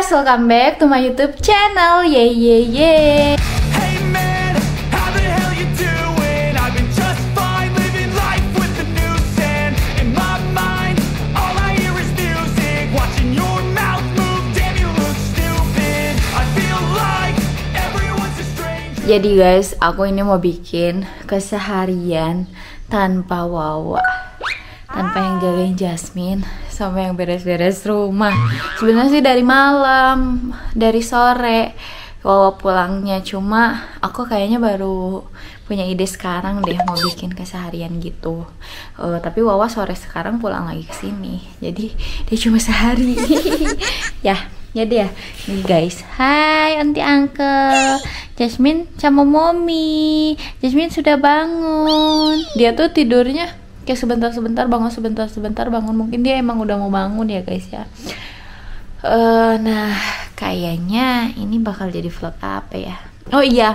guys, welcome back to my YouTube channel. Yeay yeay yeay. Hey man, how the hell you doing? I've been just fine, living life with the news and in my mind, all I hear is music. Watching your mouth move, damn you look stupid. I feel like everyone's a stranger. Jadi guys, aku ini mau bikin keseharian tanpa Wawa, tanpa yang jagain Jasmine, sama yang beres-beres rumah. Sebenarnya sih dari malam, dari sore Wawa pulangnya, cuma aku kayaknya baru punya ide sekarang deh mau bikin keseharian gitu. Tapi Wawa sore sekarang pulang lagi ke sini, jadi dia cuma sehari. Ya, jadi ya, nih guys. Hai aunty uncle, Jasmine sama mommy. Jasmine sudah bangun. Dia tuh tidurnya kayak sebentar-sebentar bangun, sebentar-sebentar bangun. Mungkin dia emang udah mau bangun ya guys ya. Nah kayaknya ini bakal jadi vlog apa ya. Oh iya,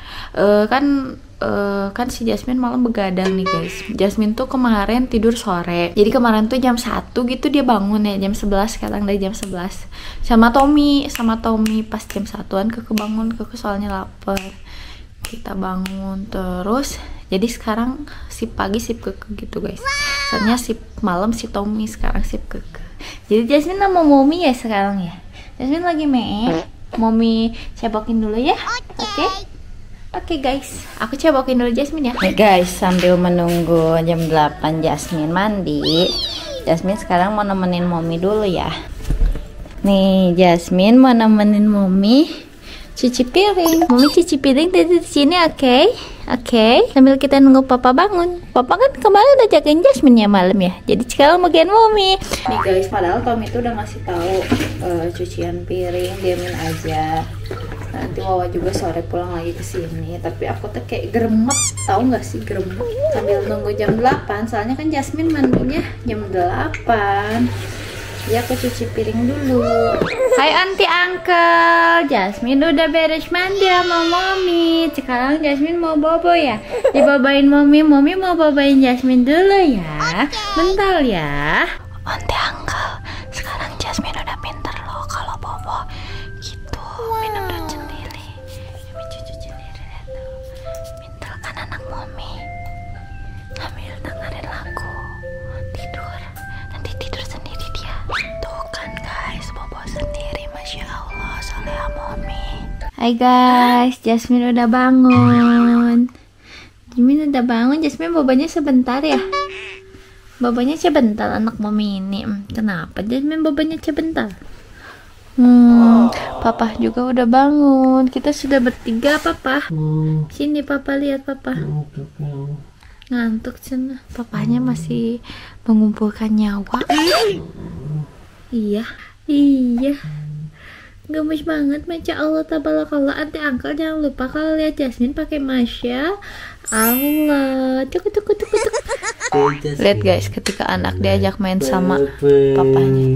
kan si Jasmine malam begadang nih guys. Jasmine tuh kemarin tidur sore, jadi kemarin tuh jam 1 gitu dia bangun ya, jam 11 sekarang, dari jam 11 sama Tommy pas jam 1-an keke bangun, keke soalnya lapar. Kita bangun terus, jadi sekarang sip pagi sip keke gitu guys. Soalnya sip malam si Tommy, sekarang sip keke. Jadi Jasmine sama mommy ya sekarang ya. Jasmine lagi mommy cebokin dulu ya. Oke guys, aku cebokin dulu Jasmine ya. Nih guys, sambil menunggu jam 8 Jasmine mandi, Jasmine sekarang mau nemenin mommy dulu ya. Nih Jasmine mau nemenin mommy cuci piring. Mommy cuci piring dari sini, oke? Sambil kita nunggu papa bangun. Papa kan kemarin udah jagain Jasmine ya malam ya. Jadi sekarang bagian mommy. Nih guys, padahal Tommy itu udah ngasih tahu cucian piring, diamin aja. Nanti Wawa juga sore pulang lagi ke sini. Tapi aku tuh kayak gremet, tahu nggak sih gremet? Sambil nunggu jam 8, soalnya kan Jasmine mandinya jam 8. Ya aku cuci piring dulu. Hai aunty uncle, Jasmine udah beres mandi sama mommy. Sekarang Jasmine mau bobo ya. Dibobain mommy mau bobain Jasmine dulu ya. Bentar ya. Aunty uncle, sekarang Jasmine udah pinter loh kalau bobo gitu. Minum dan sendiri, cuci sendiri tuh. Pinter kan anak mommy. Sambil dengerin lagu, tidur. Nanti tidur sendiri dia. Tuh kan guys, bobo sendiri, masya Allah, soleha mommy. Hai guys, Jasmine udah bangun. Jasmine bobanya sebentar ya. Bobanya sebentar anak mommy ini. Kenapa Jasmine bobanya sebentar? Papa juga udah bangun. Kita sudah bertiga papa. Sini papa, lihat papa. Ngantuk sana. Papanya masih mengumpulkan nyawa. Iya. Gemes banget, masya Allah tabarakallah. Aunty uncle jangan lupa kalau lihat Jasmine pakai masya Allah. Tuk. Lihat guys, ketika anak diajak main sama papanya.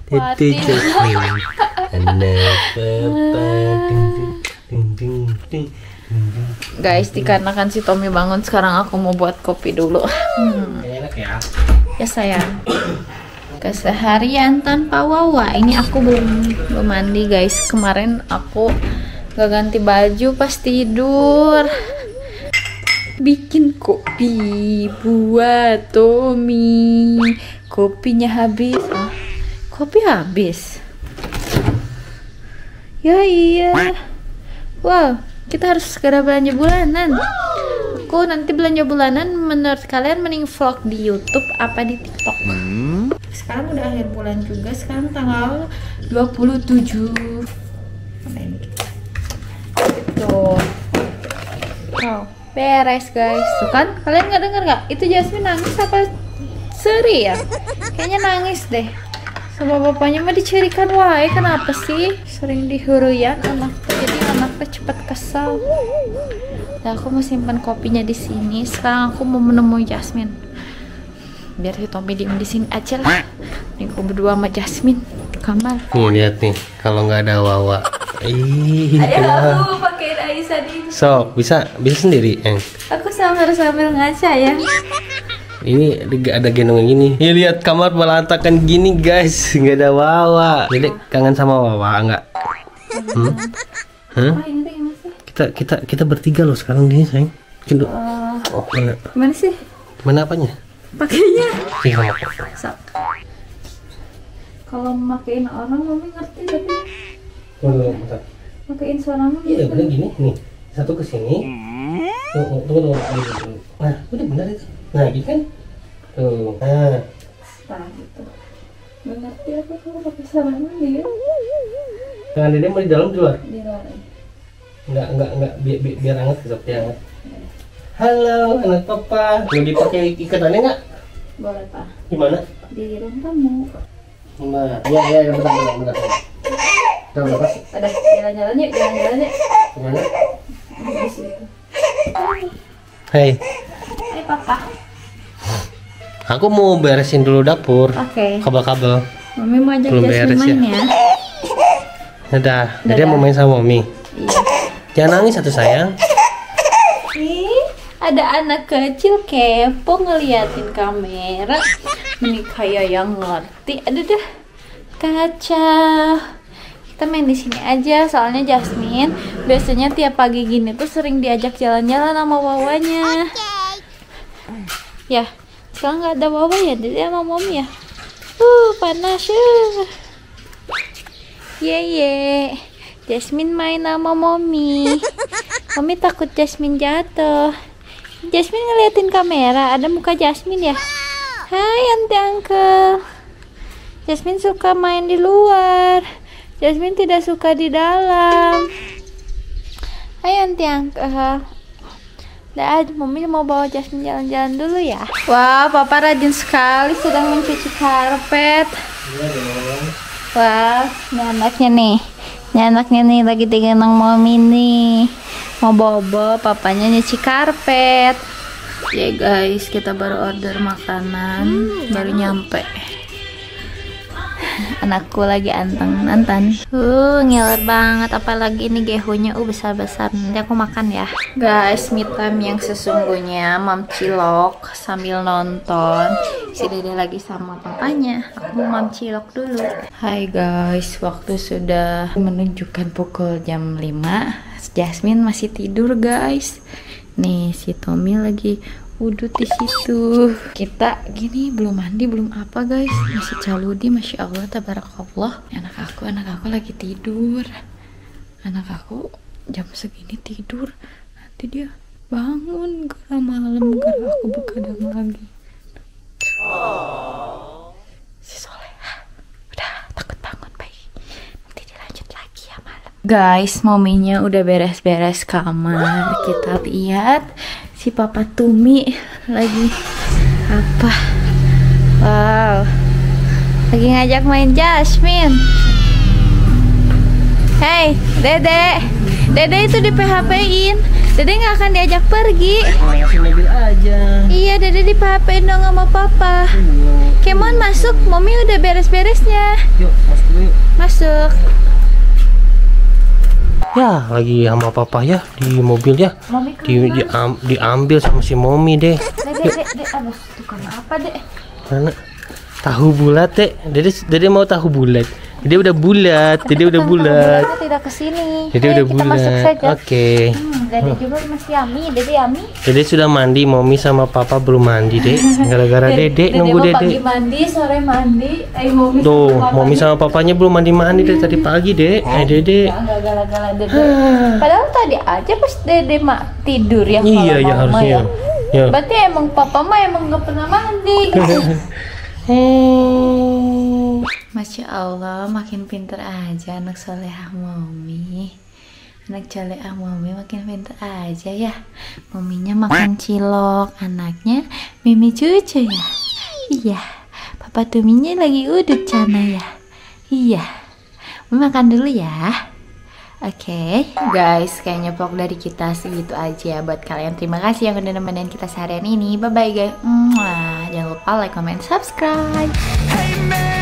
Guys, dikarenakan si Tommy bangun, sekarang aku mau buat kopi dulu. Enak ya. Ya sayang. Keseharian tanpa Wawa. Ini aku belum mandi guys. Kemarin aku gak ganti baju pas tidur. Bikin kopi buat Tommy. Kopinya habis. Kopi habis. Ya iya. Wow, kita harus segera belanja bulanan. Aku nanti belanja bulanan, menurut kalian mending vlog di YouTube apa di TikTok? Sekarang udah akhir bulan juga, sekarang tanggal 27. Gitu. Wow, beres guys. Tuh kan, kalian nggak denger nggak? Itu Jasmine nangis apa seri ya? Kayaknya nangis deh. Sama bapaknya mah dicerikan, wae kenapa sih? Sering dihuruyan anak, jadi anaknya cepet kesal. Nah, aku mau simpan kopinya di sini. Sekarang aku mau menemui Jasmine. Biar si Tommy diem di sini aja lah. Nih aku berdua sama Jasmine di kamar. Lihat nih, kalau nggak ada Wawa. Ayo, pakai Aisyah di. So, bisa sendiri, Aku sambil ngaca ya. Ini ada gendong yang gini. Ini lihat kamar berantakan gini guys, nggak ada Wawa. Dedek kangen sama Wawa nggak? Hah? Kita bertiga loh sekarang di sini sayang. Oh, mana? Gimana sih? Mana apanya? Pakainya. Iya. Kalau memakein orang mami ngerti tapi Bentar. makein suara mami. Iya bener gini nih. Satu ke sini. Tunggu. Nah, udah benar itu. Nah, gitu kan? Tuh. Nah, gitu. Gak ngerti aku kalau pakai suara mami ya. Tangan Dede mau di dalam di luar? Di luar. Enggak biar hangat seperti hangat. Halo, anak papa. Mau dipakai ikatannya enggak? Boleh Pak. Gimana? Di ruang tamu. Gimana? Ya, bentar. Udah berapa? Ada jalan-jalan yuk. Gimana? Di situ. Hai. Hai Papa. Aku mau beresin dulu dapur. Oke. Kabel-kabel. Mami mau ajak Belum Jasmine beres ya? main ya. Dadah. Dede mau main sama Mami. Iya. Jangan nangis satu sayang. Ih, ada anak kecil kepo ngeliatin kamera. Ini kayak yang ngerti. Aduh dah. Kacau. Kita main di sini aja, soalnya Jasmine biasanya tiap pagi gini tuh sering diajak jalan-jalan sama Wawanya. Ya, sekarang nggak ada Wawa ya, jadi sama Mami ya. Panas ya. Ye. Jasmine main sama Mami. Mami takut Jasmine jatuh. Jasmine ngeliatin kamera, ada muka Jasmine ya. Hai Auntie Uncle. Jasmine suka main di luar. Jasmine tidak suka di dalam. Hai Auntie Uncle. Mami mau bawa Jasmine jalan-jalan dulu ya. Wah, Papa rajin sekali sedang mencuci karpet. Wah, ini anaknya nih. Ini anaknya nih lagi digendong Mami nih. Mau bobo, papanya nyuci karpet. Ya guys, kita baru order makanan, baru nyampe. Anakku lagi anteng. Ngiler banget, apalagi ini gehonya besar-besar. Nanti aku makan ya. Guys, me time yang sesungguhnya Mam Cilok sambil nonton. Si Dede lagi sama papanya. Aku mau Mam Cilok dulu. Hai guys, waktu sudah menunjukkan pukul jam 5. Jasmine masih tidur guys. Nih si Tommy lagi wudhu di situ. Kita gini belum mandi belum apa guys, masih caludi. Masya Allah tabarakallah. Anak aku lagi tidur. Anak aku jam segini tidur, nanti dia bangun gara malam gara aku begadang lagi. Si Soleha udah takut bangun bayi, nanti dilanjut lagi ya malam. Guys, maminya udah beres-beres kamar. Kita lihat si Papa Tumi lagi apa? Wow, lagi ngajak main Jasmine. Hey, Dede itu di PHP-in. Dede nggak akan diajak pergi. Mobil aja. Iya, Dede di PHP-in dong sama Papa. Kemon masuk, Mami udah beres-beresnya. Yuk, masuk dulu yuk. Masuk. Ya, lagi sama papa ya di mobil ya. Mami Diambil sama si Momi deh. Dede, aduh, tukang apa deh? Mana? Tahu bulat deh. Dede mau tahu bulat. Dede udah bulat. Dede udah bulat. Kita tidak kesini. Dede udah Kita masuk bulat. saja. Oke. Dede juga masih yummy. Dede yummy. Dede sudah mandi. Momi sama papa belum mandi deh. Gara-gara Dede nunggu mau Dede. Pagi mandi, sore mandi. Momi Tuh, sama Momi sama papanya belum mandi dari tadi pagi deh. Dede. Enggak gara-gara Dede. Padahal tadi aja pas Dede tidur ya. Iya kalau ya mama harusnya. Ya. Berarti emang papa mah emang nggak pernah mandi. Masya Allah, makin pinter aja anak solehah Mami. Anak solehah Mami makin pinter aja ya. Maminya makan cilok, anaknya Mimi cucu ya. Iya, Papa Tuminya lagi udut cana ya. Iya, Mami makan dulu ya. Oke, guys, kayaknya vlog dari kita segitu aja buat kalian. Terima kasih yang udah nemenin kita seharian ini. Bye bye guys. Jangan lupa like, comment, subscribe. Hey man.